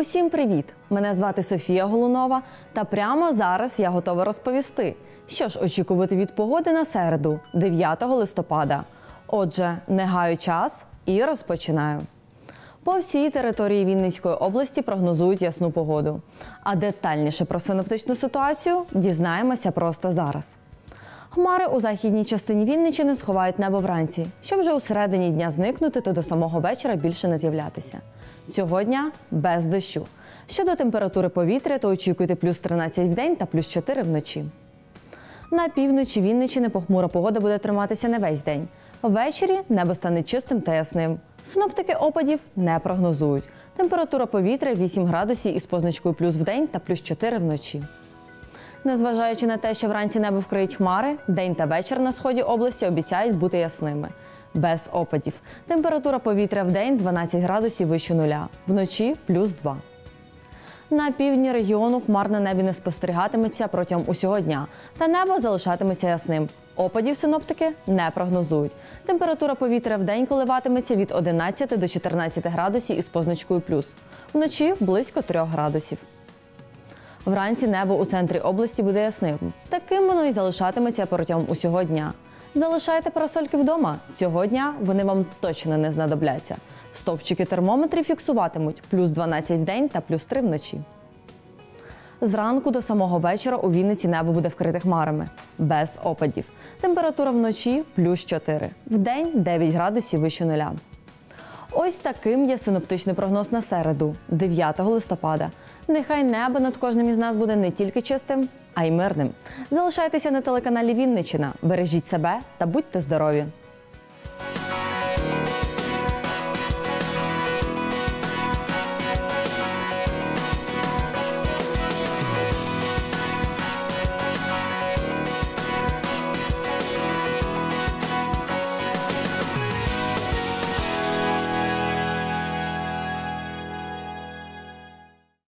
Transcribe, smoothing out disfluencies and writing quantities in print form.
Усім привіт! Мене звати Софія Голунова, та прямо зараз я готова розповісти, що ж очікувати від погоди на середу, 9 листопада. Отже, не гаю час і розпочинаю. По всій території Вінницької області прогнозують ясну погоду. А детальніше про синоптичну ситуацію дізнаємося просто зараз. Хмари у західній частині Вінниччини сховають небо вранці, щоб вже у середині дня зникнути та до самого вечора більше не з'являтися. Цього дня без дощу. Щодо температури повітря, то очікуйте плюс 13 в день та плюс 4 вночі. На півночі Вінниччини похмура погода буде триматися не весь день. Ввечері небо стане чистим та ясним. Синоптики опадів не прогнозують. Температура повітря 8 градусів із позначкою плюс в день та плюс 4 вночі. Незважаючи на те, що вранці небо вкриють хмари, день та вечір на сході області обіцяють бути ясними. Без опадів. Температура повітря в день 12 градусів вище нуля, вночі плюс 2. На півдні регіону хмар на небі не спостерігатиметься протягом усього дня, та небо залишатиметься ясним. Опадів синоптики не прогнозують. Температура повітря в день коливатиметься від 11 до 14 градусів із позначкою плюс. Вночі близько 3 градусів. Вранці небо у центрі області буде ясним. Таким воно і залишатиметься протягом усього дня. Залишайте парасольки вдома. Цього дня вони вам точно не знадобляться. Стовпчики термометрів фіксуватимуть плюс 12 в день та плюс 3 вночі. Зранку до самого вечора у Вінниці небо буде вкрите хмарами. Без опадів. Температура вночі плюс 4. Вдень 9 градусів вище нуля. Ось таким є синоптичний прогноз на середу, 9 листопада. Нехай небо над кожним із нас буде не тільки чистим, а й мирним. Залишайтеся на телеканалі Вінниччина, бережіть себе та будьте здорові!